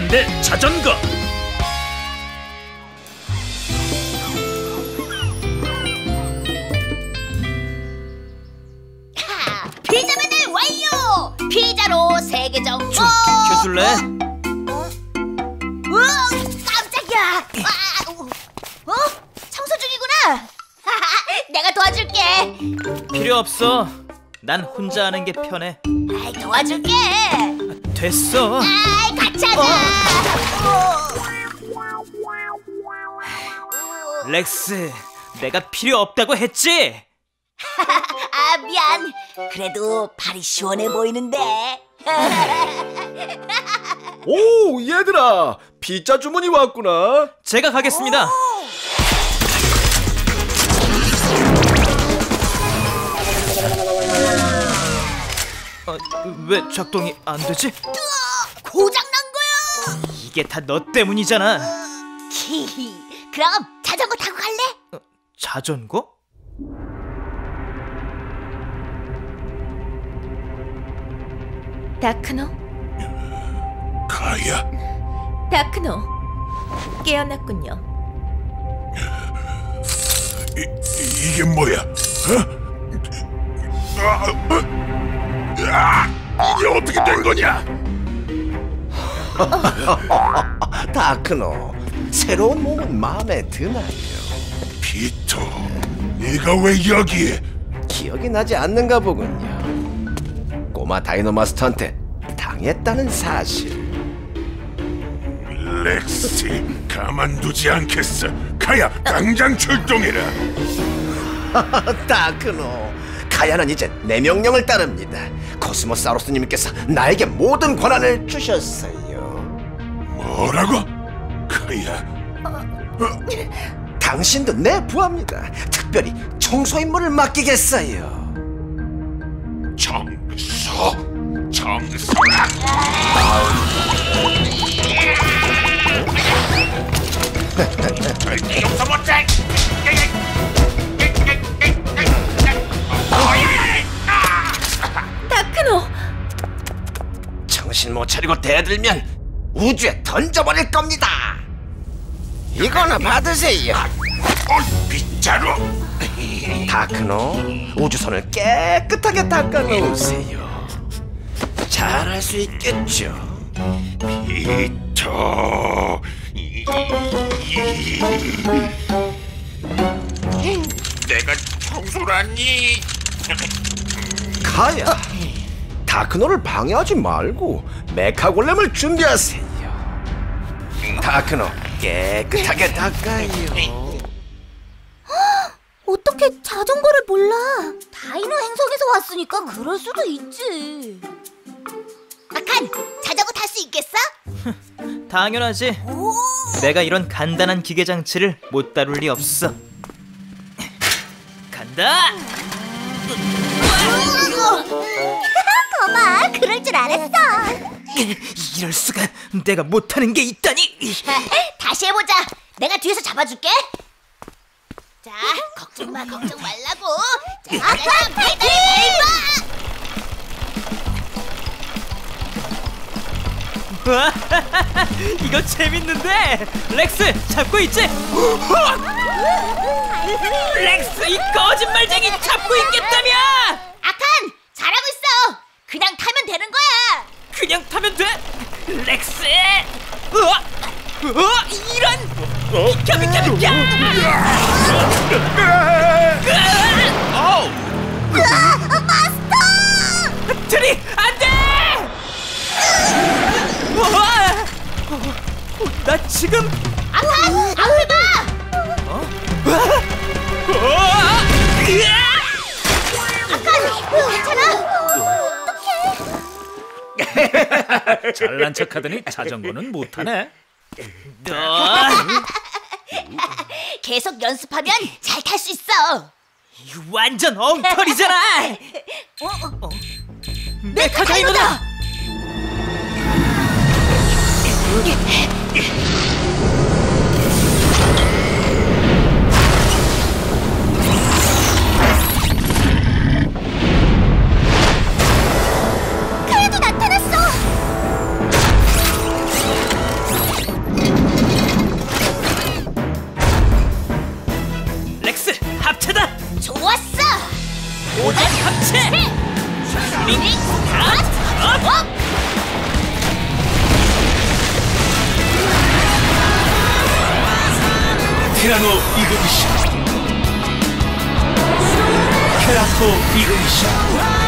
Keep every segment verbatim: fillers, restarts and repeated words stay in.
대 자전거. 하, 피자 만들 완료! 피자로 세 개 정도. 좀 비켜줄래? 어? 우와, 깜짝이야. 아, 어? 청소 중이구나. 내가 도와줄게. 필요 없어. 난 혼자 하는 게 편해. 아이, 도와줄게. 됐어. 아이, 같이 하자. 어. 렉스, 내가 필요 없다고 했지? 아, 미안. 그래도 발이 시원해 보이는데. 오, 얘들아, 피자 주문이 왔구나. 제가 가겠습니다. 어, 왜 작동이 안 되지? 고장 난 거야. 이게 다 너 때문이잖아. 히히. 그럼 자전거 타고 갈래? 어, 자전거? 다크노? 가야, 다크노, 깨어났군요. 이, 이게 뭐야? 어? 아, 어? 아, 이게 어떻게 된 거냐? 다크노, 새로운 몸은 마음에 드나요? 피터, 네가 왜 여기에? 기억이 나지 않는가 보군요. 꼬마 다이노마스터한테 당했다는 사실. 렉시, 가만두지 않겠어. 가야, 당장 출동해라. 다크노, 가야는 이제 내 명령을 따릅니다. 코스모사우루스님께서 나에게 모든 권한을 주셨어요. 뭐라고? 가야, 당신도 내 부하입니다. 특별히 청소 임무를 맡기겠어요. 정서, 정서. 용서 못해. 다크노! 정신 못 차리고 대들면 우주에 던져버릴 겁니다. 이거나 받으세요. 어, 빗자루. 다크노, 우주선을 깨끗하게 닦아놓으세요. 잘할 수 있겠죠. 피터. 내가 청소라니. 가야, 다크노를 방해하지 말고 메카골렘을 준비하세요. 다크노, 깨끗하게 닦아요. 어떻게 자전거를 몰라? 다이노 행성에서 왔으니까 그럴 수도 있지. 아칸, 자전거 탈 수 있겠어? 당연하지. 오. 내가 이런 간단한 기계 장치를 못 다룰 리 없어. 간다. 거봐, 그럴 줄 알았어. 이럴 수가. 내가 못하는 게 있다니. 다시 해보자. 내가 뒤에서 잡아줄게. 자, 걱정 마, 걱정 말라고. 자, 자, 페이드 밟아. 와, 이거 재밌는데. 렉스, 잡고 있지? 렉스, 이 거짓말쟁이, 잡고 있겠다며. 아칸, 잘하고 있어. 그냥 타면 되는 거야. 그냥 타면 돼. 렉스. 우와, 우와, 이런. 비켜, 비켜, 비켜. 으아, 마스터! 트리, 안 돼. 우와, 나 지금. 아칸, 앞을 봐. 어? 우와, 아칸, 괜찮아? 잘난 척하더니 자전거는 못하네. 너 계속 연습하면 잘 탈 수 있어. 완전 엉터리잖아. 어? 어? 메카 다이노다. 카야도 나타났어. 합체다. 좋았어. 오단 합체. 링 스타트 업. 테라노 이그니션. 테라토 이그니션.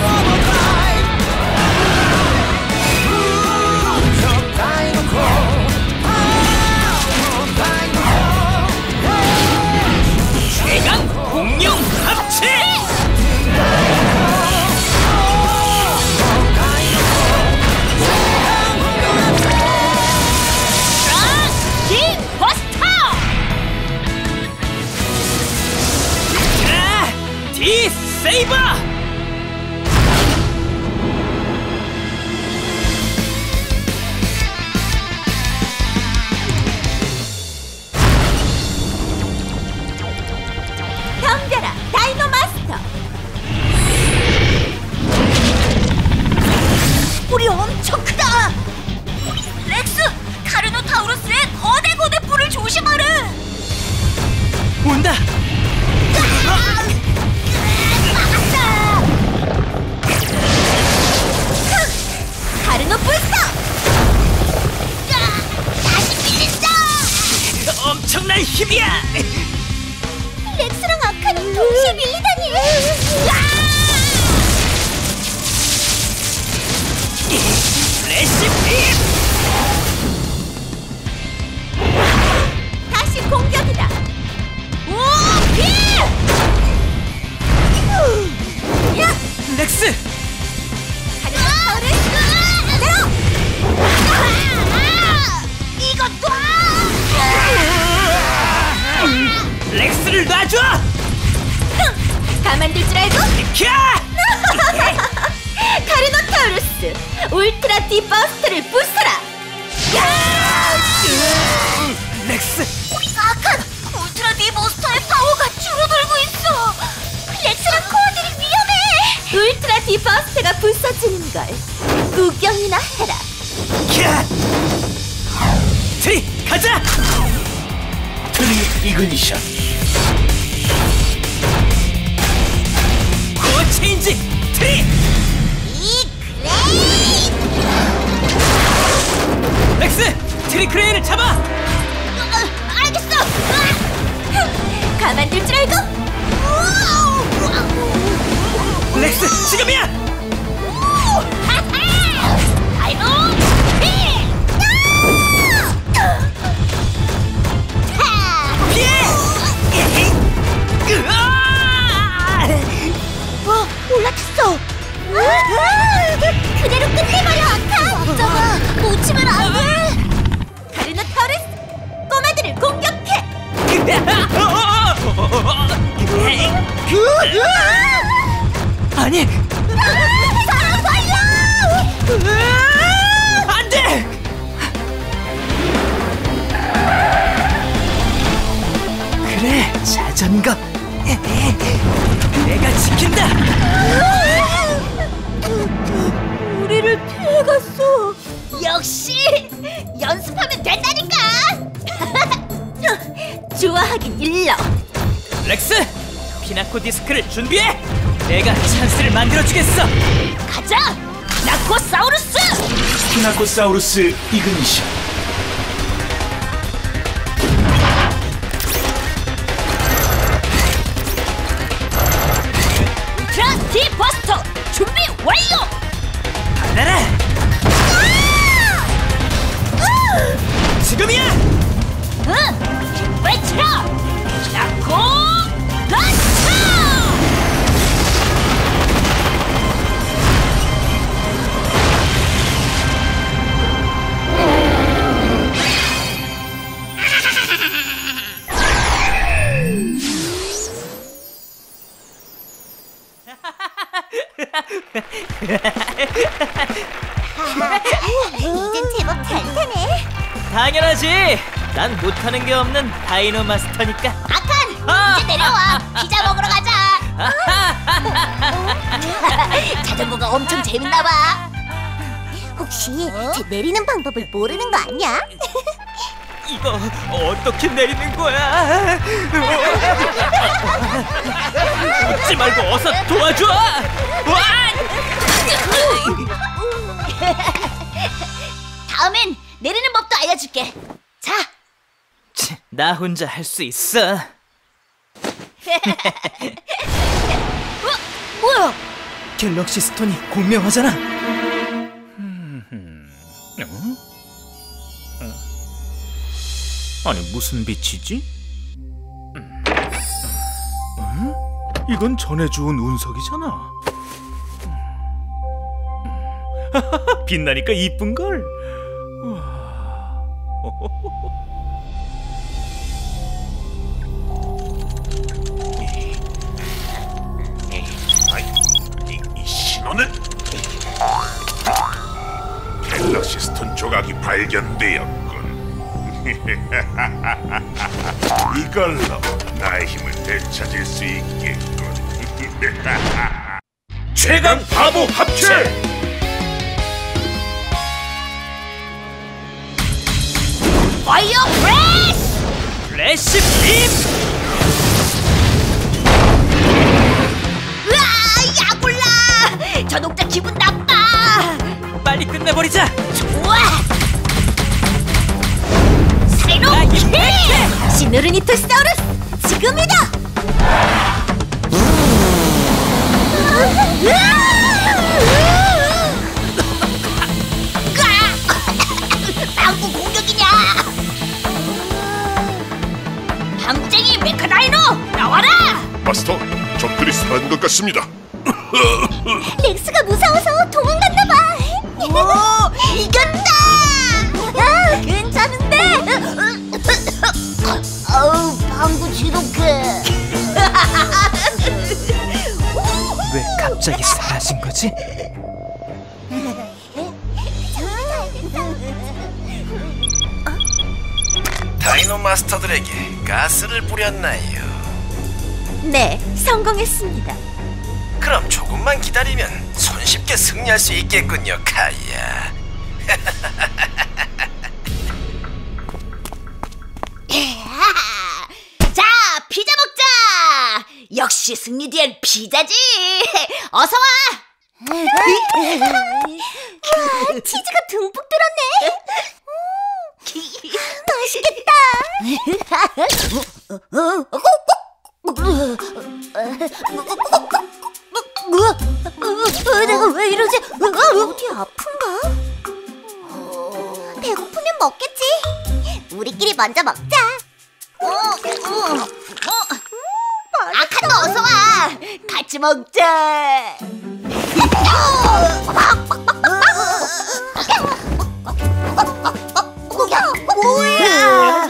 대강 공룡 합체. 킹 버스터. 아, 디 세이버. 덤벼라 다이노 마스터. 뿔이 엄청 크다. 렉스, 카르노타우루스의 거대 거대 뿔을 조심하래. 온다. 막았다. 카르노 부스터. 다시 밀린다. 엄청난 힘이야. 렉스랑 아카는 동시에 밀리다니. 레시피. 다시 공격이다. 오, 피! 야! 렉스. 카르노타우루스! 내려! 이것도! 렉스를 놔줘. 가만둘 줄 알고? 캬! 카르노타우루스 울트라 디버스트를 부숴라. 렉스. 아칸! 울트라 디몬스터의 파워가 줄어들고 있어! 렉스랑 코어들이 위험해! 울트라 디버스트가 부서지는 걸 구경이나 해라. 캬! 트리 가자. 트리 이그니션. 코어 체인지 트리. 이 그레이! 렉스 트리 크레인을 잡아. 어, 알겠어! 가만둘 줄 알고? 렉스 지금이야. 다이노 피! 피해. 으아! 어, 올라탔어! 그대로 끝내버려, 아카! 저거, 놓치면 안 돼! 카르노타우루스 꼬마들을 공격해. 아니 사람 살려! 안돼. 그래 자전거. 내가 지킨다. 우리를 피해갔어. 역시! 연습하면 된다니까! 좋아하긴 일러. 렉스 피나코 디스크를 준비해. 내가 찬스를 만들어주겠어. 가자! 나코사우루스! 피나코사우루스 이그니션. 울트라 디버스터 준비 완료! 받아라. 지금이야. 응! 외쳐라! 나코 라스트! 이젠 제법 잘 타네. 당연하지. 난 못하는 게 없는 다이노 마스터니까. 아칸! 아! 이제 내려와. 피자 먹으러 가자. 자전거가 엄청 재밌나 봐. 혹시 제 내리는 방법을 모르는 거 아니야? 이거 어떻게 내리는 거야? 웃지 말고 어서 도와줘! 와! 다음엔 내리는 법도 알려줄게. 자, 치, 나 혼자 할 수 있어. 어? 뭐야? 갤럭시 스톤이 공명하잖아. 아니 무슨 빛이지? 음? 이건 전에 주운 운석이잖아. 빛나니까 이쁜걸. 이, 이 신호는 갤럭시 스톤 조각이 발견되었군. 이걸로 나의 힘을 되찾을 수 있겠군. 최강 바보 합체! 파이어 프레스! 플래시 빔! 으아, 야골라! 저 녹자 기분 나빠! 빨리 끝내버리자. 좋아! 사이로 킥! 시누르니토사우루스 지금이다! 방구 공격이냐? 방구쟁이 메카다이노 나와라! 마스터, 적들이 사라진 것 같습니다. 렉스가 무서워서 도망갔나봐. 오, 이겼다! 야, 괜찮은데? 아우, 방구 지독해. 왜 갑자기 사라진 거지? 다이노 마스터들에게 가스를 뿌렸나요? 네, 성공했습니다. 그럼 조금만 기다리면 손쉽게 승리할 수 있겠군요, 카야. 자, 피자 먹자! 역시 승리 뒤엔 피자지! 어서 와! 와, 치즈가 듬뿍 들었네! 맛있겠다! 내가 왜 이러지? 어디 아픈가? 배고프면 먹겠지? 우리끼리 먼저 먹자! 어, 어, 어. 아카도 어서 와! 같이 먹자! 뭐야!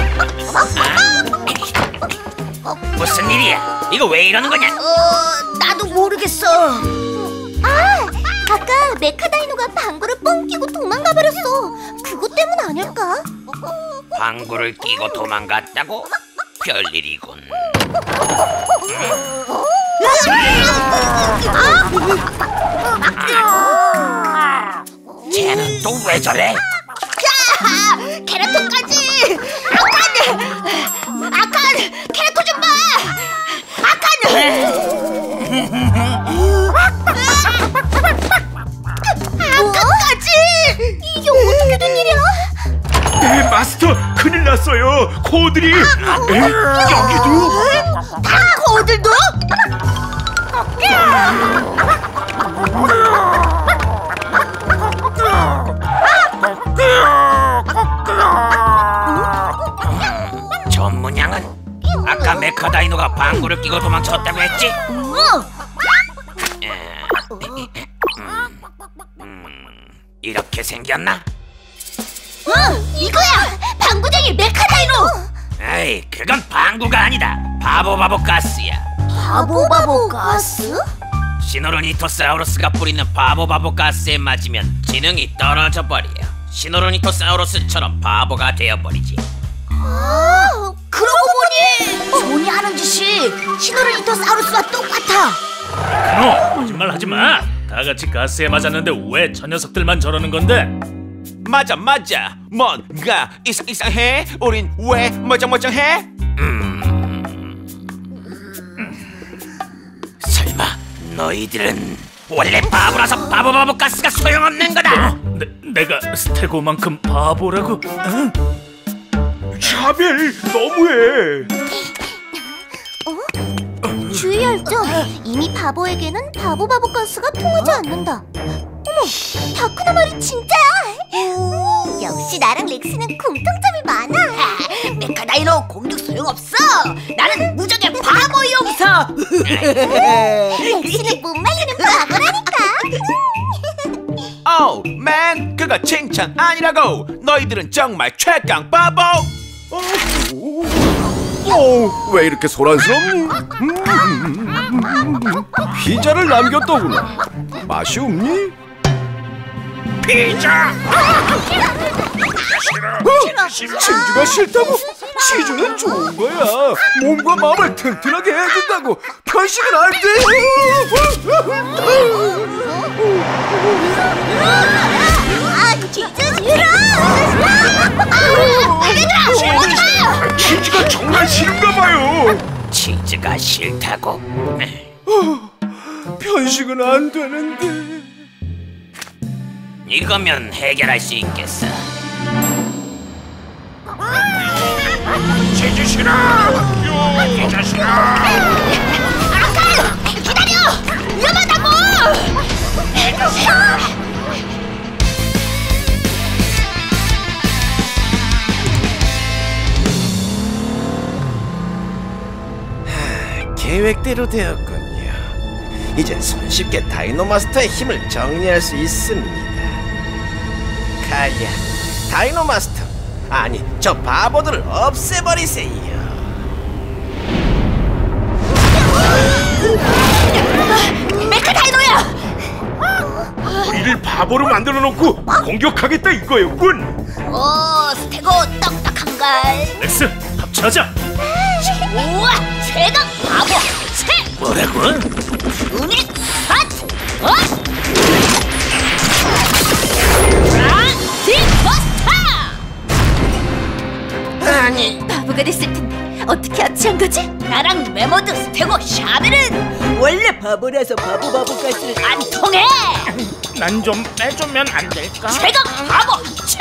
무슨 일이야? 이거 왜 이러는 거냐? 어, 나도 모르겠어. 아, 아까 메카다이노가 방구를 뻥 끼고 도망가 버렸어. 그것 때문 아닐까? 방구를 끼고 도망갔다고? 별일이군. 쟤는 또 왜 저래? 야! 캐라토까지! 아칸! 아칸! 캐라토 좀 봐! 아칸! 아칸까지! 이게 어떻게 된 일이야? 네, 마스터, 큰일 났어요. 코들이 에? 여기도? 다 코들도? 전문양은 아까 메카다이노가 방구를 끼고 도망쳤다고 했지? 어! 이렇게 생겼나? 응! 이거야! 방구쟁이 메카다이노! 에이, 그건 방구가 아니다. 바보 바보 가스야. 바보 바보 가스? 시노로니토사우루스가 뿌리는 바보 바보 가스에 맞으면 지능이 떨어져 버려. 시노로니토사우루스처럼 바보가 되어버리지. 아, 그러고 보니 존이 하는 짓이 시노르니토사우루스와 똑같아. 너 거짓말 하지 마. 다 같이 가스에 맞았는데 왜 저 녀석들만 저러는 건데? 맞아 맞아. 뭔가 이상 이상해. 우린 왜 멀쩡멀쩡해? 설마 너희들은 원래 바보라서 바보 바보 가스가 소용없는 거다. 내, 내가 스테고만큼 바보라고? 응? 샤벨 너무해. 주의할 점. 이미 바보에게는 바보 바보 가스가 통하지 않는다. 어머, 다크나 말이 진짜야. 역시 나랑 렉스는 공통점이 많아. 메카다이노 공격 소용없어. 나는 무적의 바보 용서. 렉스는 못 말리는 바보라니까. 오, 맨, 그거 칭찬 아니라고. 너희들은 정말 최강 바보. 어, 왜 이렇게 소란스럽니? 음, 피자를 남겼더구나. 맛이 없니? 피자! 어? 치즈가 싫다고? 치즈는 좋은 거야. 몸과 마음을 튼튼하게 해준다고. 편식은 안 돼. 아, 진짜 싫어. 얘들아, 치즈가 정말 싫은가 봐요. 치즈가 싫다고? 편식은 안 되는데. 이거면 해결할 수 있겠어. 치즈 싫어. 피자 싫어. 아까 기다려. 위험하다고. 계획대로 되었군요. 이제 손쉽게 다이노마스터의 힘을 정리할 수 있습니다. 가야, 다이노마스터, 아니 저 바보들을 없애버리세요. 메카다이노야. 우리를 바보로 만들어 놓고 공격하겠다 이거였군. 오, 스테고 똑똑한걸. 렉스, 합체하자. 우와, 최강 바보 합체. 뭐라고? 유닛 스타트. 어? 브라디버스타. 아니, 바보가 됐을 텐데 어떻게 합체한 거지? 나랑 메모드 스테고 샤벨은 원래 바보라서 바보 바보 가스를 안 통해. 난 좀 빼주면 안 될까? 최강 바보 합체.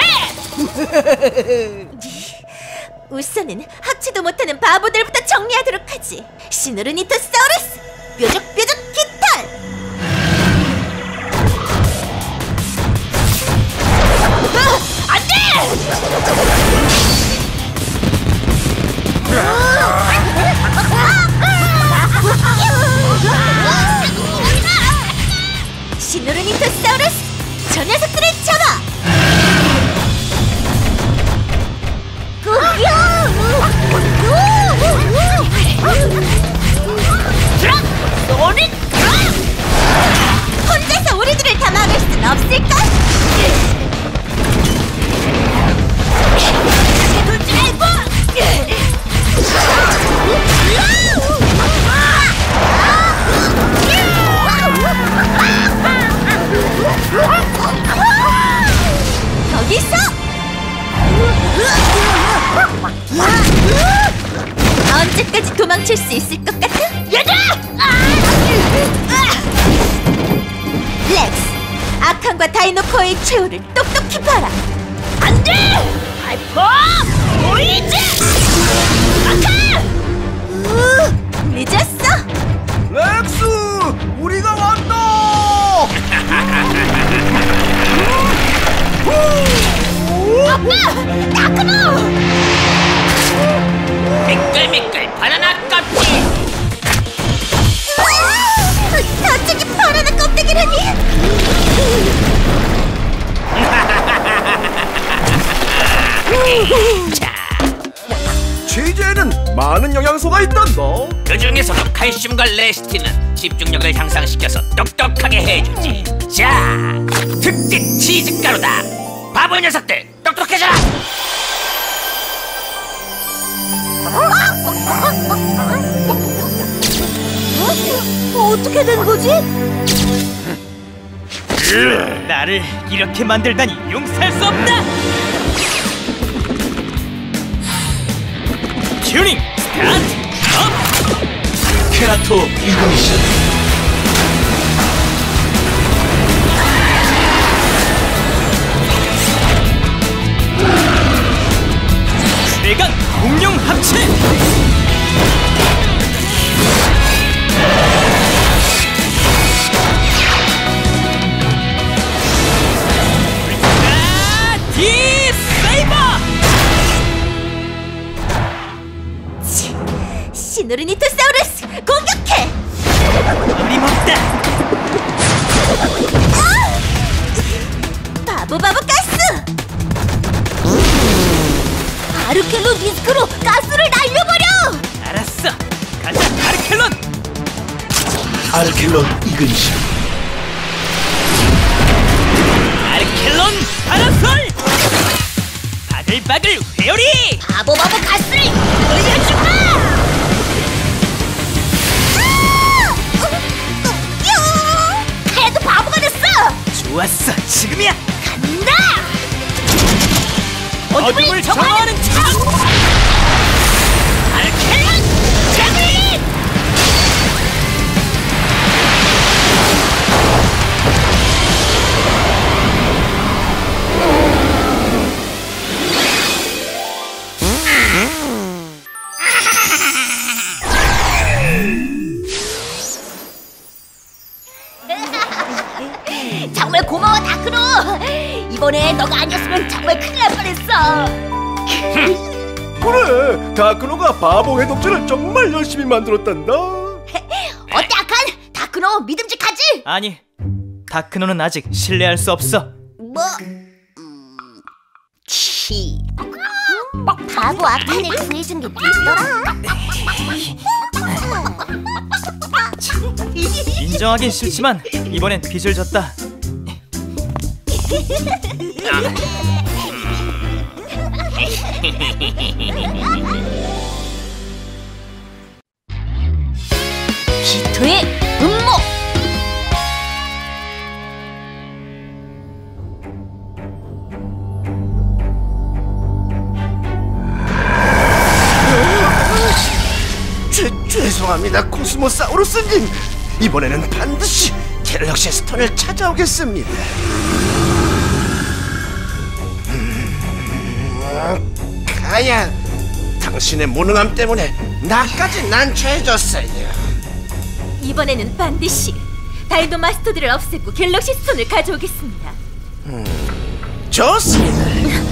우선은 합체도 못하는 바보들부터 정리하도록 하지. 시누르니토사우루스, 뾰족뾰족 깃털. 아, 안 돼! 시누르니토사우루스, 저 녀석들을 잡아. 소닉 혼자서 우리들을 다 막을 순 없을까? 돌지 말고. 거기서! 언제까지 도망칠 수 있을 것 같아? 얘들아! 렉스, 아칸과 다이노코어의 최후를 똑똑히 봐라. 안 돼! 하이퍼 보이즈! 아칸! 늦었어. 렉스, 우리가 왔다. 아빠! 다크노! 미끌미끌 바나나 껍질. 갑자기 바나나 껍데기라니. 자, 치즈에는 많은 영양소가 있단다. 그 중에서도 칼슘과 레시틴은 집중력을 향상시켜서 똑똑하게 해주지. 자, 특제 치즈 가루다. 바보 녀석들, 똑똑해져라. 어? 어떻게 된 거지? 나를 이렇게 만들다니 용서할 수 없다! 튜닝 스타트 업! 케라토 이그니션. 내강 공룡 합체! 아, 디세이버! 시누르니토사우루스 공격해! 어림없다! 바보 바보 가스! 아르켈론 디스크로 가스를 날려버려! 알았어! 가자 아르켈론! 아르켈론 이그니션. 아르켈론 파라솔! 바글바글 회오리! 바보 바보 가스를 돌려주마! 해도 바보가 됐어! 좋았어 지금이야! 간다! 어둠을 정화하는 창! 아르켈론 제블린! 정말 고마워 다크로. 이번에 너가 아니었으면 정말 큰일 날 뻔했어. 그래, 다크노가 바보 해독제를 정말 열심히 만들었단다. 어때 아칸? 다크로 믿음직하지? 아니 다크노는 아직 신뢰할 수 없어. 뭐? 음... 치. 바보 아칸을 구해준 게 뭐더라? 인정하긴 싫지만 이번엔 빚을 졌다. 기토의 음모. 죄, 죄송합니다 코스모사우루스님. 이번에는 반드시 갤럭시 스톤을 찾아오겠습니다. 음, 가야, 당신의 무능함 때문에 나까지 난처해졌어요. 이번에는 반드시 다이노 마스터들을 없애고 갤럭시 스톤을 가져오겠습니다. 음, 좋습니다.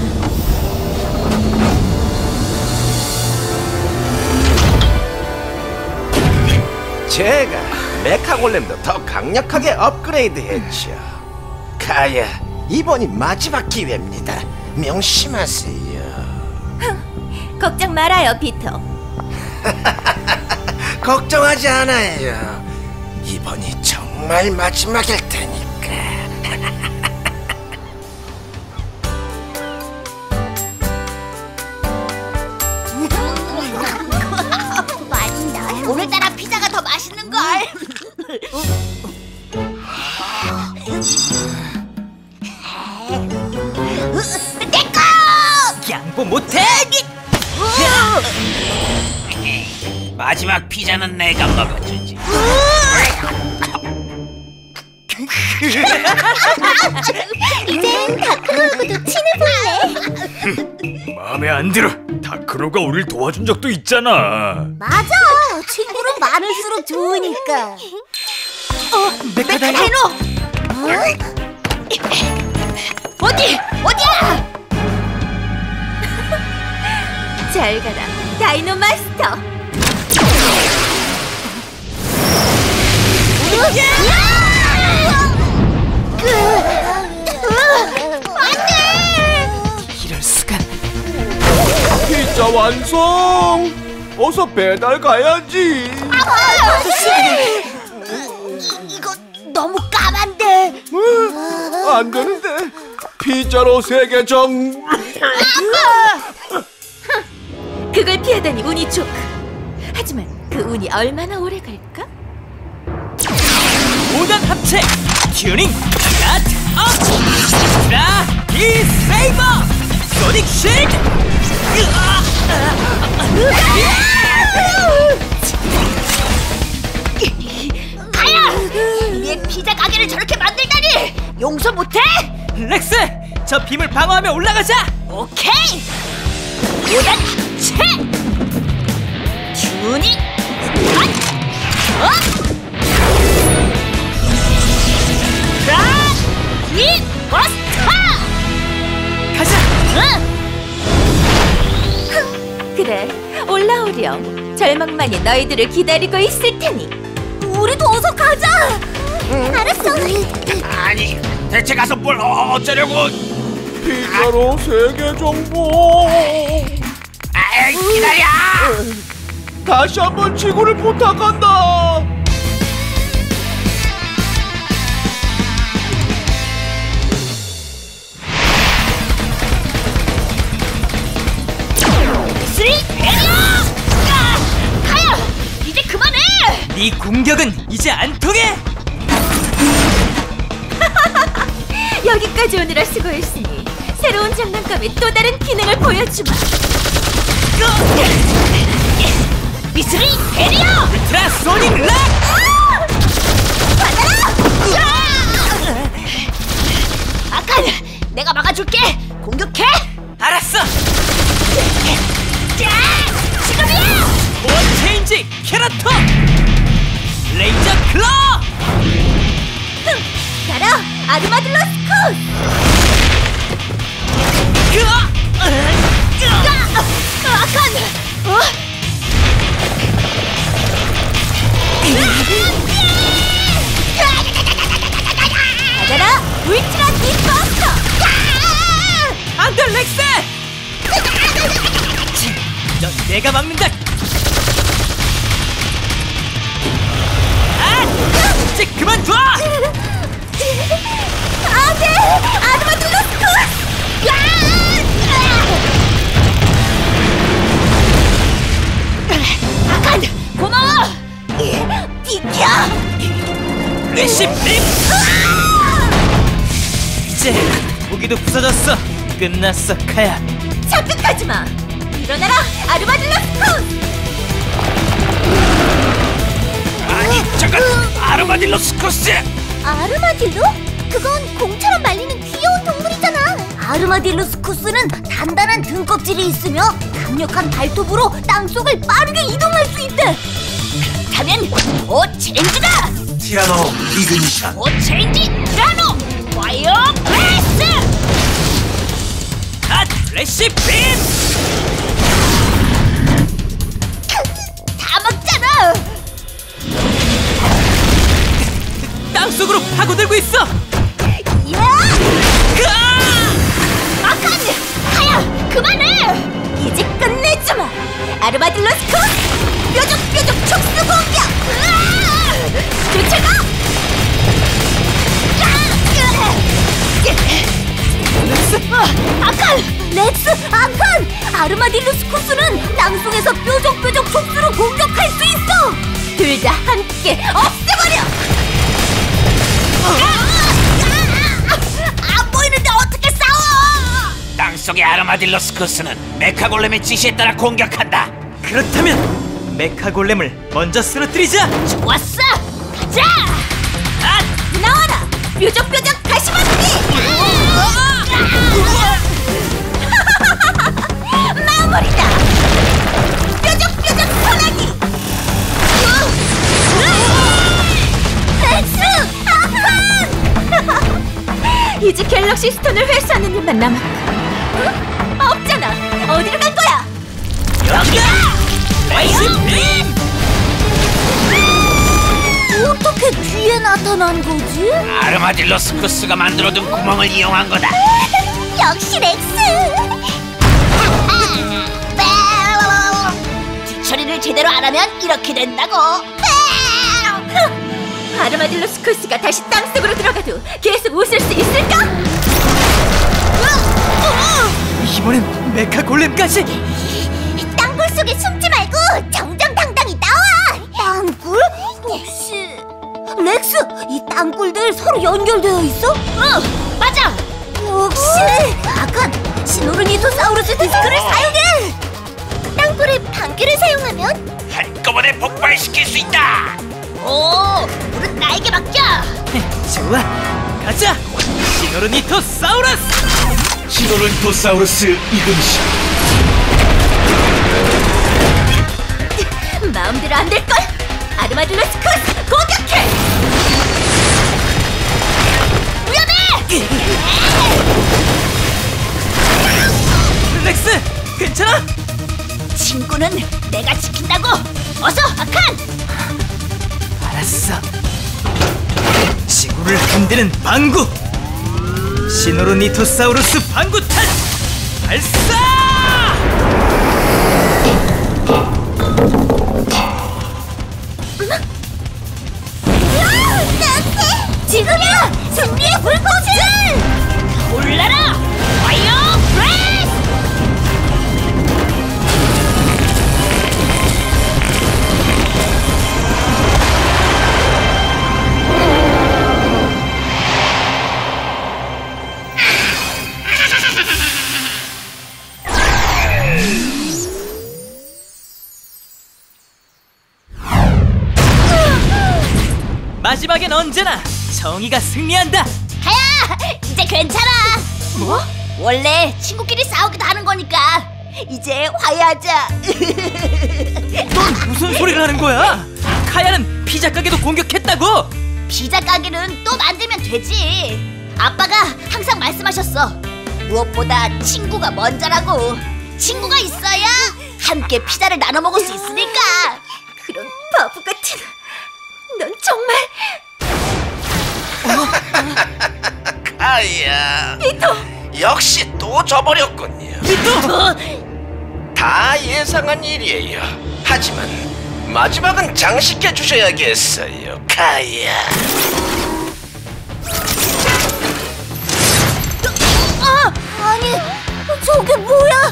제가 메카골렘도 더 강력하게 업그레이드했죠. 가야, 이번이 마지막 기회입니다. 명심하세요. 걱정 말아요, 피터. 걱정하지 않아요. 이번이 정말 마지막일 테니까. 맛있다. 오늘따라 피자가 더 맛있는 걸. 내꺼! 양보 못해! 마지막 피자는 내가 먹어주지. 이젠 다크로하고도 친해볼래? 마음에 안 들어. 다크노가 우릴 도와준 적도 있잖아. 맞아. 친구는 많을수록 좋으니까. 메카다이노! 어디? 어디야? 잘 가라, 다이노 마스터. 이럴 수가. 피자 완성. 어서 배달 가야지. 이거 너무 까만데. 으, 안 되는데. 피자로 세계 정. 그걸 피하다니 운이 좋고. 하지만 그 운이 얼마나 오래 갈까? 오 단 합체 튜닝 갓 업! 자, 이 세이버! 소닉 쉴드! 가야! 우리의 피자 가게를 저렇게 만들다니! 용서 못해? 렉스! 저 빔을 방어하며 올라가자! 오케이! 오단 채! 튜닝! 핫! 업! 갓! 이 버스터! 가자! 응! 그래, 올라오렴. 절망만이 너희들을 기다리고 있을 테니. 우리도 어서 가자. 응, 알았어. 아니, 대체 가서 뭘 어쩌려고? 피자로 세계 정보. 아, 기다려! 다시 한번 지구를 부탁한다. 쓰리 베리어! 가야! 이제 그만해! 네 공격은 이제 안 통해! 여기까지 오느라 수고했으니 새로운 장난감의 또 다른 기능을 보여주마. 미스리 베리어! 울트라 소닉 락! 받아라! 아칸! 내가 막아줄게! 공격해! 알았어! 지금이야! 원 체인지 캐라토! 레이저 클러! 가라, 아르마딜로 스쿠! 으아! 아칸! 어? 가라, 울트라 딥버스터! 안돼 렉스! 넌 내가 막는다! 아! 이제 그만둬! 안돼! 아르마딜로 스쿠! 아칸! 고마워! 비켜! 레시 빔! 이제 무기도 부서졌어. 끝났어 카야. 착각하지 마. 일어나라, 아르마딜로 스쿠! 아니, 잠깐! 아르마딜로 스쿠스! 아르마딜로? 그건 공처럼 말리는 귀여운 동물이잖아. 아르마딜로스쿠스는 단단한 등껍질이 있으며 강력한 발톱으로 땅속을 빠르게 이동할 수 있대. 그렇다면 오 체인지다! 티라노 이그니션. 오 체인지 티라노! 파이어 블래스트! 핫 레시 빔! 다 먹잖아! 땅속으로 파고들고 있어! 야! 아칸! 하야! 그만해! 이제 끝내주마. 아르마딜로스쿠 뾰족뾰족 촉수 공격. 쫓아가. 아칸! 렉스, 아칸! 아르마딜로스쿠스는 땅속에서 뾰족뾰족 촉수로 공격할 수 있어. 둘 다 함께 없애버려. 안 보이는데 어떻게 싸워! 땅속의 아르마딜로스쿠스는 메카골렘의 지시에 따라 공격한다. 그렇다면 메카골렘을 먼저 쓰러뜨리자! 좋았어! 가자! 아! 나와라, 뾰족뾰족 가시마ski. 마무리다. 뾰족뾰족 소나기. 렉스, 아칸! 이제 갤럭시 스톤을 회수하는 일만 남았다. 응? 없잖아. 어디로 간 거야? 여기다! 레시 빔! 어떻게 뒤에 나타난 거지? 아르마딜로스쿠스가 만들어둔 구멍을 이용한 거다. 역시 렉스. 뒤처리를 제대로 안 하면 이렇게 된다고. 아르마딜로스쿠스가 다시 땅속으로 들어가도 계속 웃을 수 있을까? 이번엔 메카골렘까지! 땅굴 속에 숨지 말고 정정당당히 나와! 땅굴? 혹시... 렉스! 이 땅굴들 서로 연결되어 있어? 응, 맞아. 역시 아칸, 시노르니토사우루스 디스크를 사용해! 땅굴에 방귀를 사용하면? 한꺼번에 폭발시킬 수 있다. 오, 물은 나에게 맡겨. 좋아, 가자. 시노르니토사우루스. 시노르니토사우루스 이근시. 마음대로 안 될걸! 아르마딜로스 크로스 공격해! 위험해! 렉스, 괜찮아? 친구는 내가 지킨다고. 어서, 아칸! 알았어. 지구를 흔드는 방구. 시노르니토사우루스 방구탄 발사! 지금이야! 승리의 불꽃을! 올라라! 파이어 브레이스! 마지막엔 언제나 정의가 승리한다. 하야! 이제 괜찮아! 뭐? 원래 친구끼리 싸우기도 하는 거니까 이제 화해하자. 넌 무슨 소리를 하는 거야? 카야는 피자 가게도 공격했다고. 피자 가게는 또 만들면 되지. 아빠가 항상 말씀하셨어. 무엇보다 친구가 먼저라고. 친구가 있어야 함께 피자를 나눠 먹을 수 있으니까. 그런 바보 같은... 넌 정말... 카야. 역시 또 져버렸군요. 비토! 다 예상한 일이에요. 하지만 마지막은 장식해 주셔야겠어요, 카야. 아! 아니, 저게 뭐야?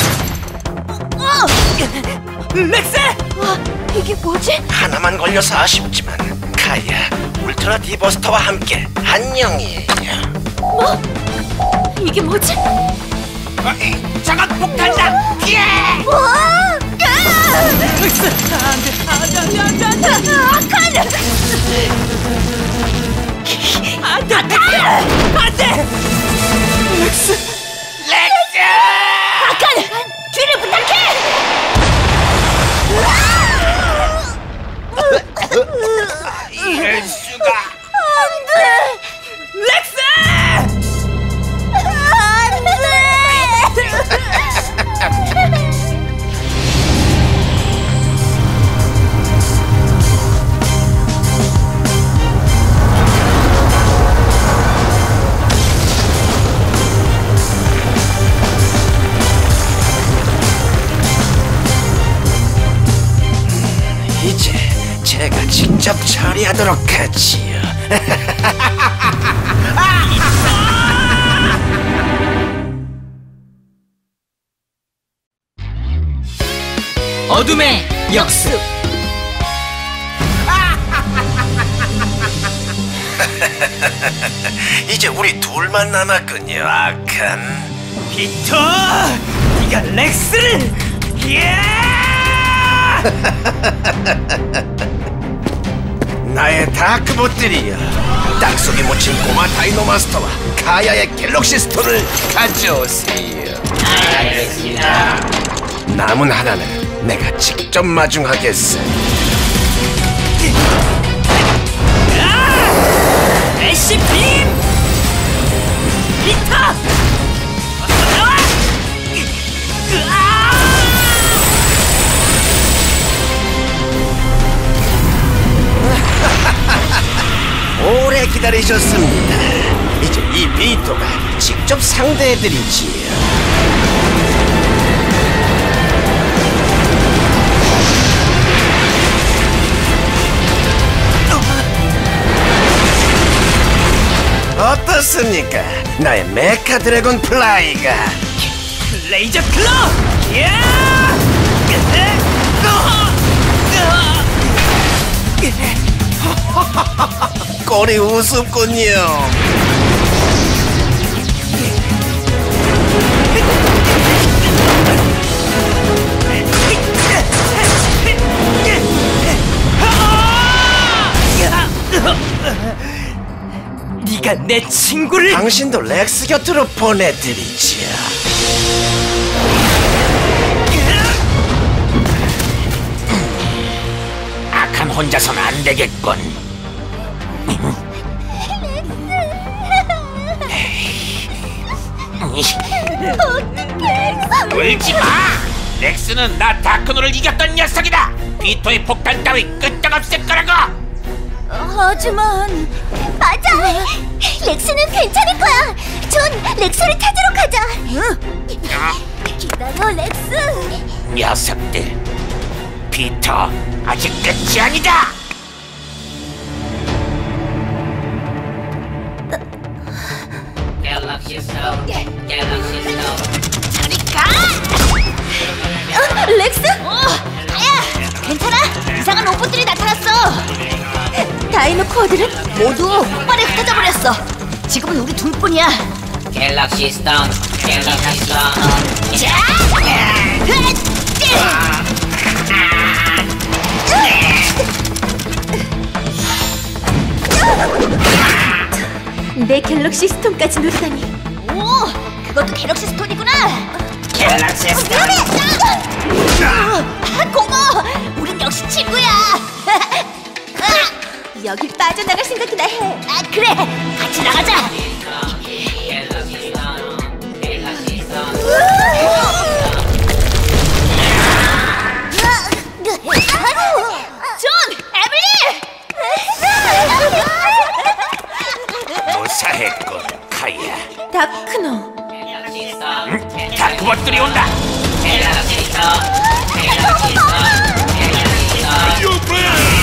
렉스! 와, 이게 뭐지? 하나만 걸려서 아쉽지만 카야, 울트라 디버스터와 함께 안녕이에요. 뭐? 이게 뭐지? 저건 폭탄이다. 예! 와! 렉스! 안돼, 안돼, 안돼, 안돼, 안돼! 아칸! 안돼, 렉스! 안돼! 렉스! 렉스! 아칸! 뒤를 부탁해! 이럴 수가. 안돼! 렉스! 이제 제가 직접 처리하도록 하지요. 어둠의 역습. 이제 우리 둘만 남았군요, 아칸. 비토! 네가 렉스를! 예! 나의 다크봇들이여, 땅속에 묻힌 꼬마 다이노마스터와 카야의 갤럭시 스톤을 가져오세요. 알겠습니다. 남은 하나는 내가 직접 마중하겠어. 애쉬 빔! 비토! 어서 나와! 으아! 오래 기다리셨습니다. 이제 이 비토가 직접 상대해드리지요. 어떻습니까? 나의 메카 드래곤 플라이가. 레이저 클로! 예! 꼴이 우습군요. 네가 내 친구를 당신도 렉스 곁으로 보내드리죠. 아칸 혼자선 안 되겠군. 울지 마. 렉스는 나 다크노를 이겼던 녀석이다. 비토의 폭탄 따위 끄떡없을 거라고. 하지만 맞아. 렉스는 괜찮을 거야. 존, 렉스를 찾으러 가자. 기다려, 렉스. 녀석들, 비터 아직 끝이 아니다. 갤럭시 스톤, 갤럭시 스톤. 저리 가! 어, 렉스? 어, 아야, 괜찮아? 이상한 로봇들이 나타났어. 다이노 코어들은? 모두 폭발에 흩어져 버렸어. 지금은 우리 둘뿐이야. 갤럭시 스톤, 갤럭시 스톤. 자! 내 갤럭시 스톤까지 노리다니. 오, 그것도 갤럭시 스톤이구나. 갤럭시 스톤. 아, 고마워. 우린 역시 친구야. 여길 빠져나갈 생각이나 해. 아, 그래. 같이 나가자. 갤럭시 스톤, 갤럭시 스톤. 존, 에밀리. 무사했군, 카이야. 다크노. 다크봇들이 온다. 갤럭시 스톤, 갤럭시 스톤, 갤럭시 스톤.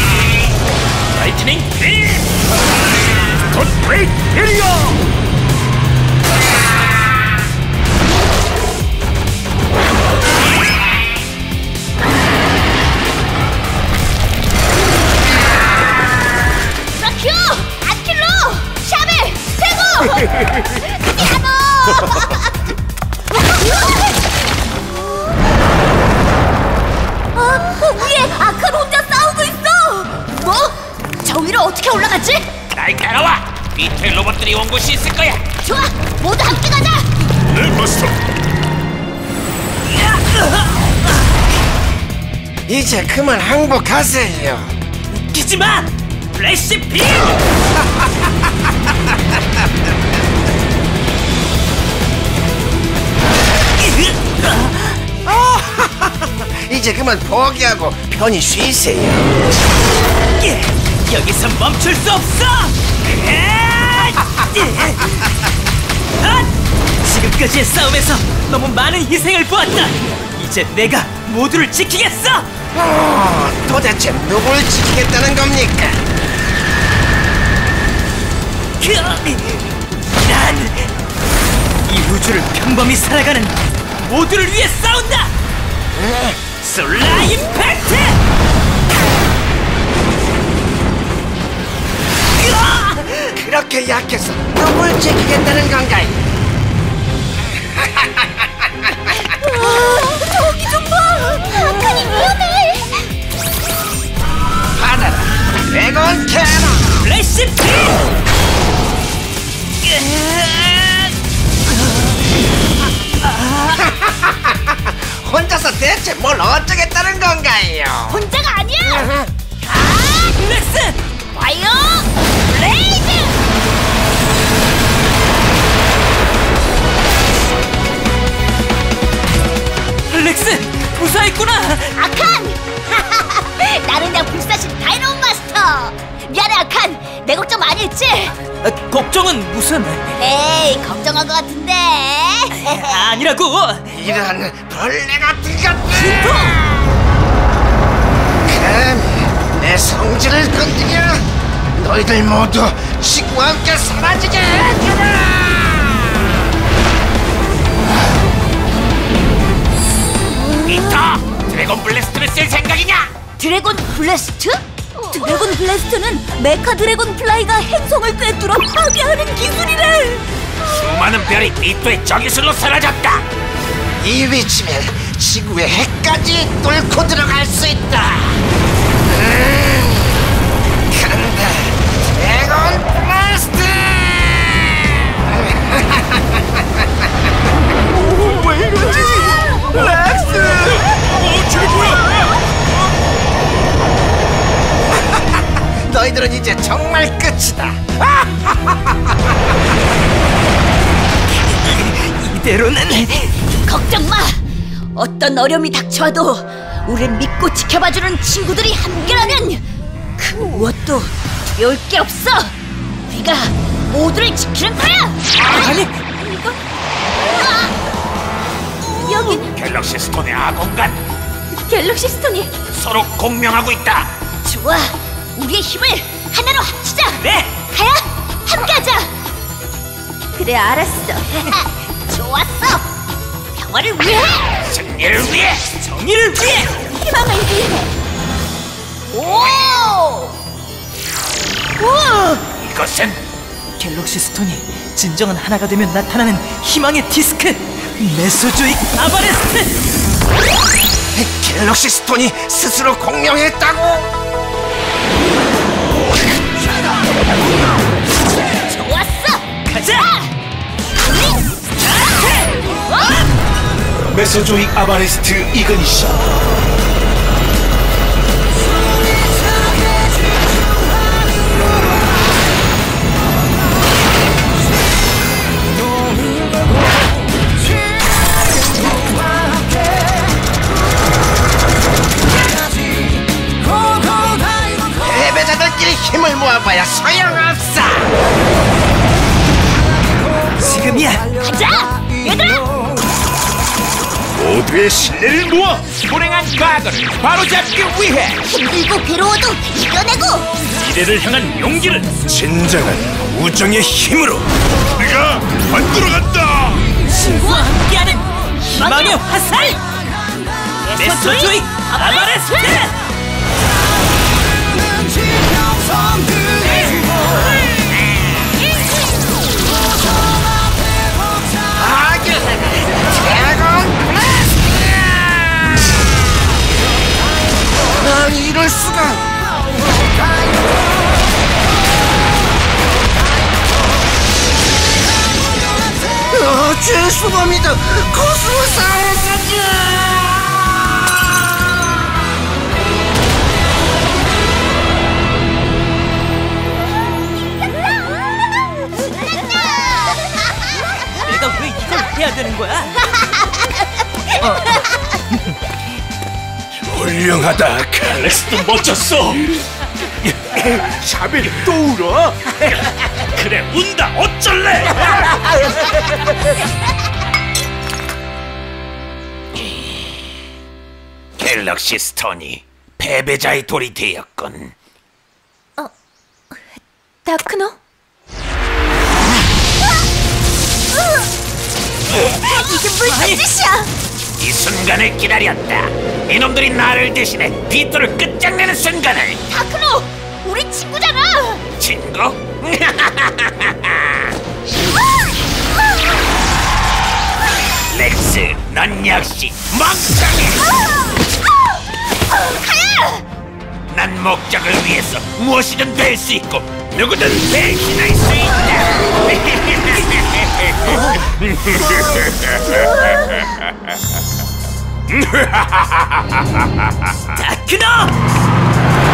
라이트닝 빔! 스톤 브레이크 에리어! 큐! 아킬로! 샤벨! 최고! 피아노! 어, 위에 아칸 혼자 싸우고 있어! 뭐? 저 위로 어떻게 올라가지? 날 따라와! 비틀 로봇들이 온 곳이 있을 거야! 좋아! 모두 함께 가자! 네, 마스터. 이제 그만 항복하세요. 웃기지 마! 플래시 빔! 이제 그만 포기하고 편히 쉬세요. 예, 여기서 멈출 수 없어! 예! 아! 지금까지의 싸움에서 너무 많은 희생을 보았다. 이제 내가 모두를 지키겠어! 어, 도대체 누굴 지키겠다는 겁니까? 난 이 우주를 평범히 살아가는 모두를 위해 싸운다! 솔라 임팩트! 그렇게 약해서 누굴 지키겠다는 건가요? 저기 좀 봐. 아칸이 위험해. 받아라, 드래곤 캐논! 플래시 빔! 혼자서 대체 뭘 어쩌겠다는 건가요? 혼자가 아니야! 아! 렉스! 파이어! 블레이즈! 렉스! 무사했구나! 아칸! 나는 그냥 불사신 다이노 마스터! 미안해 아칸! 내 걱정 많이 했지? 아, 걱정은 무슨... 에이 걱정한 것 같은데 아니라고! 이런 벌레 같은 것들! 감히 내 성질을 건드려 너희들 모두 지구와 함께 사라지게 해주라! 비터! 드래곤 블래스트를 쓸 생각이냐? 드래곤 블래스트? 드래곤 블래스트는 메카 드래곤 플라이가 행성을 꿰뚫어 파괴하는 기술이래. 수많은 별이 니토의 저기술로 사라졌다. 이 위치면 지구의 해까지 뚫고 들어갈 수 있다. 음, 간다. 드래곤 블라스트! 왜 이러지? 렉스! 어, 저게 뭐야? 너희들은 이제 정말 끝이다. 이대로는 걱정 마. 어떤 어려움이 닥쳐와도 우릴 믿고 지켜봐주는 친구들이 함께라면 그 무엇도 두려울 게 없어. 우리가 모두를 지키는 거야. 아니 여긴 갤럭시 스톤의 아공간 갤럭시 스톤이. 서로 공명하고 있다. 좋아. 우리의 힘을 하나로 합치자. 네. 가야 함께하자. 그래 알았어. 좋았어. 평화를 위해, 승리를 위해, 정의를 위해. 희망을 위해. 오! 이것은 갤럭시 스톤이 진정한 하나가 되면 나타나는 희망의 디스크 메소조익 아바레스트. 갤럭시 스톤이 스스로 공명했다고? 좋았어. 가자. 메소조익 아바레스트 이그니션. 패배자들끼리 힘을 모아봐야 소용없어. 지금이야. 가자, 얘들아. 모두의 신뢰를 모아 불행한 과거를 바로잡기 위해 힘들고 괴로워도 이겨내고. 미래를 향한 용기를 진정한 우정의 힘으로 우리가 만들어 간다. 친구와 함께하는 희망의 화살 메소조익 아바레스트. 아니 이럴 수가. 어, 죄송합니다. 코스모사우루스. 내가 왜 이걸 해야 되는 거야? 훌륭하다. 갤럭시도 멋졌어. 샤벨이 또 울어? 그래 운다 어쩔래. 갤럭시 스톤이 패배자의 돌이 되었군. 다크노? 이게 무슨 짓이야? 이 순간을 기다렸다. 이놈들이 나를 대신해 비토를 끝장내는 순간을. 다크노, 우리 친구잖아. 친구? 렉스, 넌 역시 멍청해. 난 목적을 위해서 무엇이든 될 수 있고 누구든 배신할 수 있다. 다크노!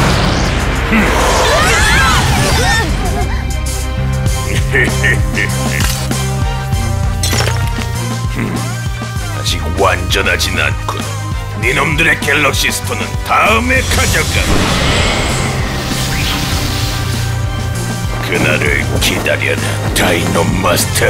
아직 완전하진 않군. 니놈들의 갤럭시 스톤은 다음에 가져가. 그날을 기다려라, 다이노 마스터.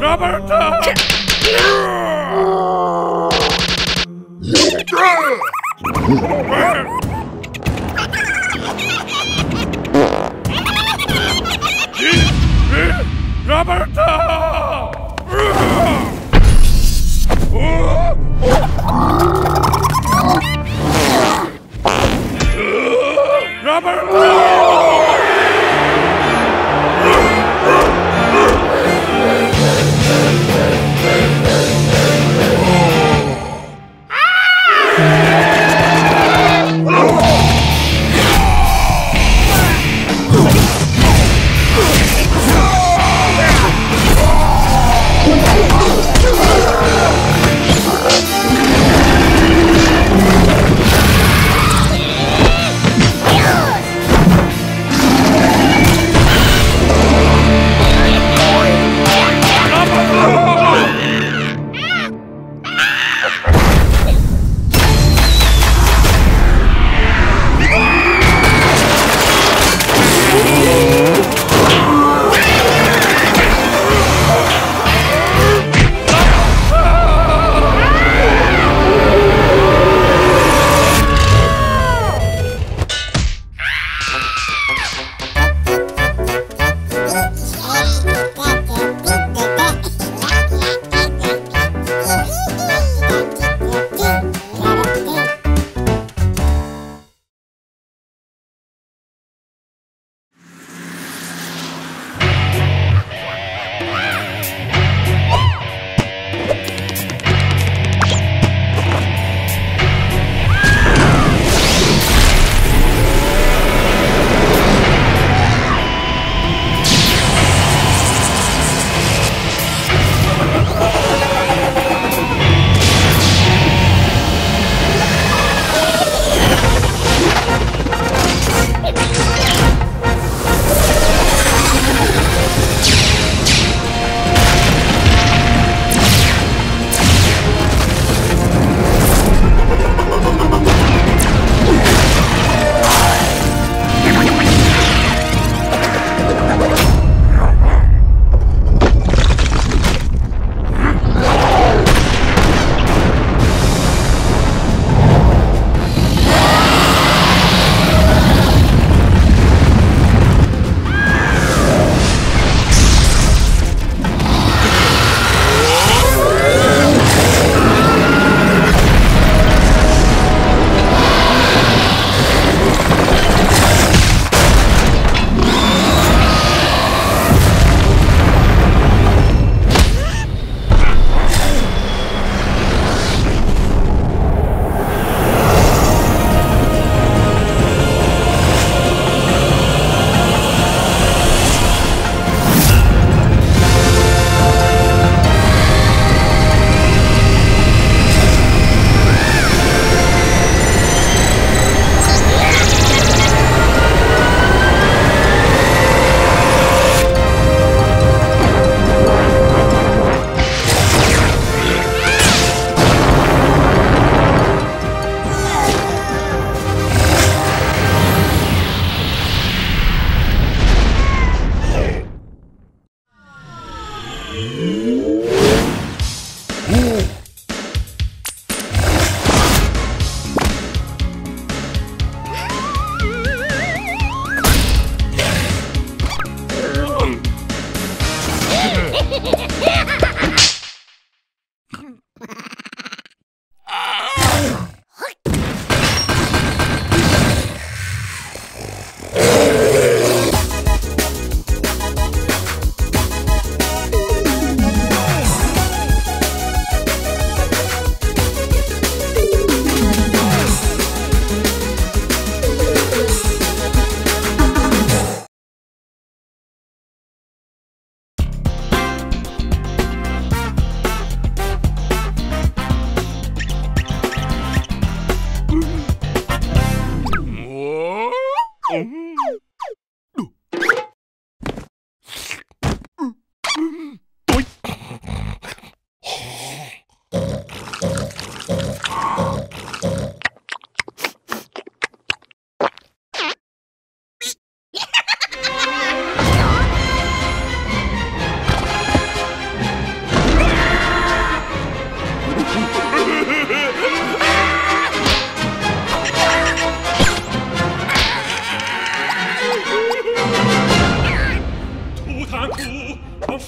로버트! 로버트!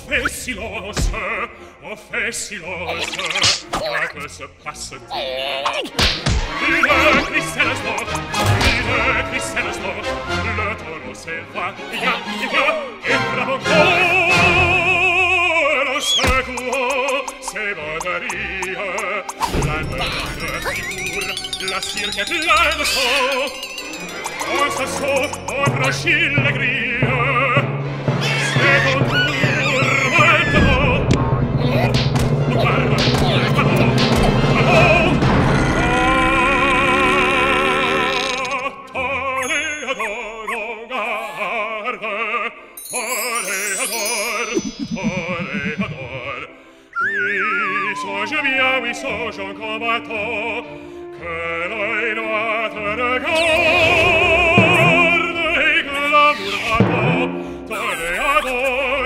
fais silence, on fait silence, quoi que se passe-t-il? Une cristallement, une cristallement, le tonneau s'éleva, il y a, il y a, et bravocor, secouant ses banderilles, la noble figure, la cirque est pleine de sang, on se sauve, on franchit les grilles, c'est ton tour maintenant. Guarda, guarda, allons, toréador, garde, toréador, toréador. Oui, songe bien, oui, songe en combattant, que l'œil doit te regarde, et que l'amour attend, toréador,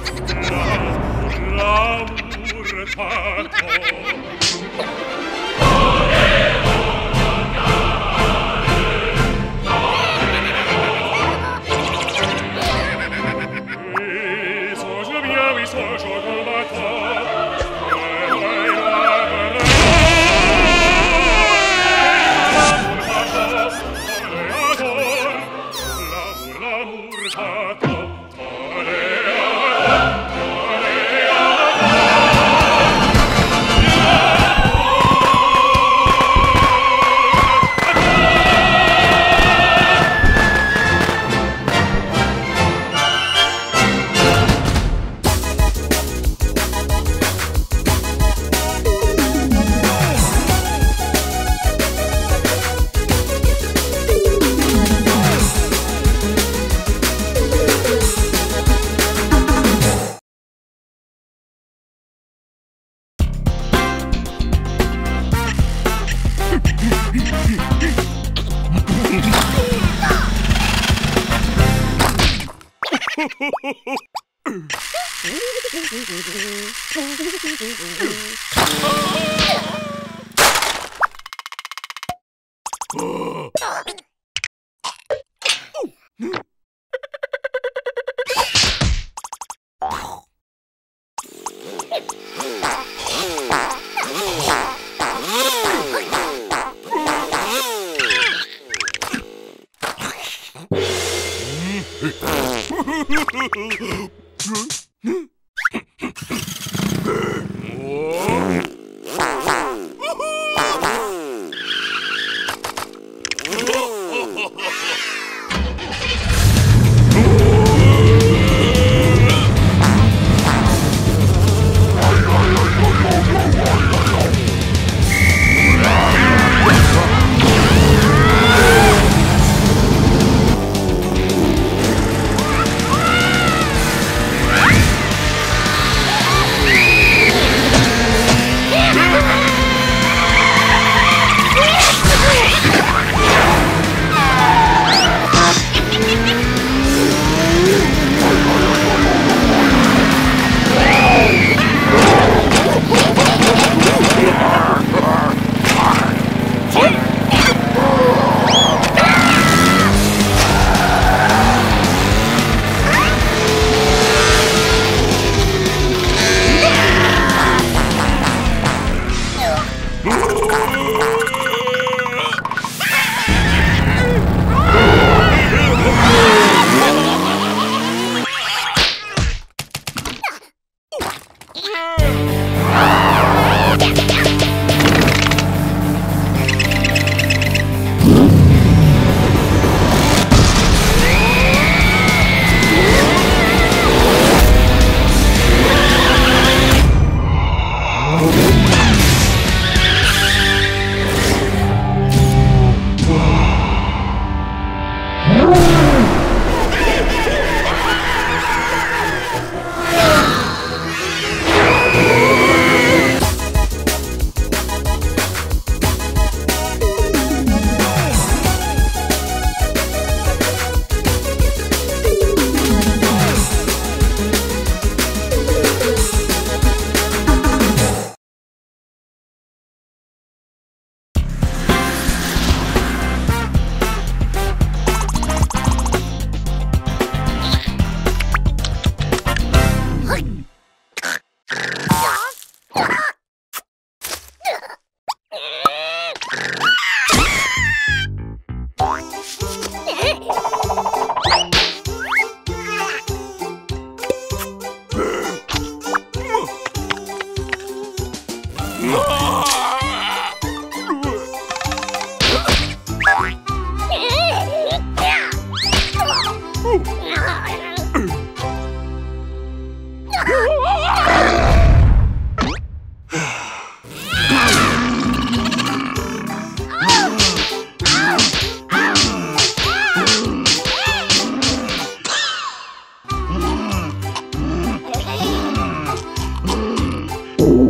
l'amour t'attend. Oui, songe bien, oui, songe en combattant, que l'œil doit te regarde, toréador, l'amour, l'amour t'attend, toréador,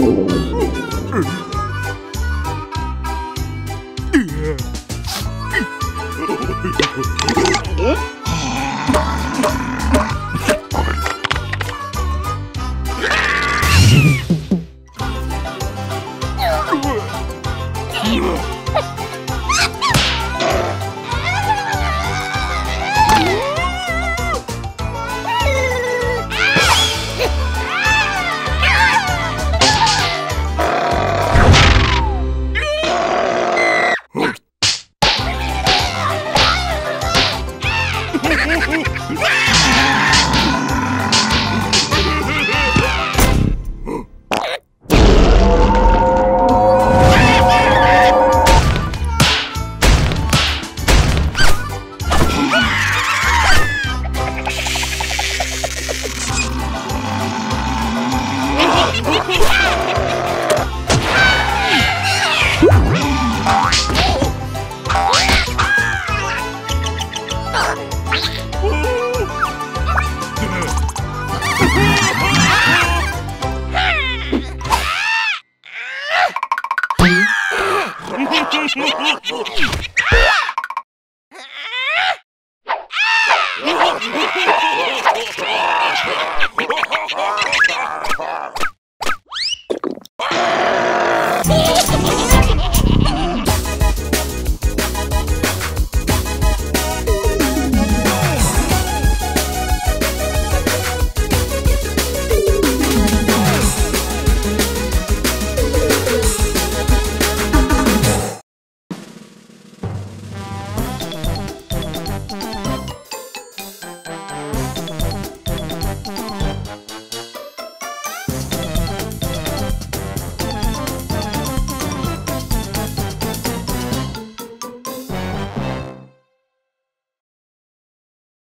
아!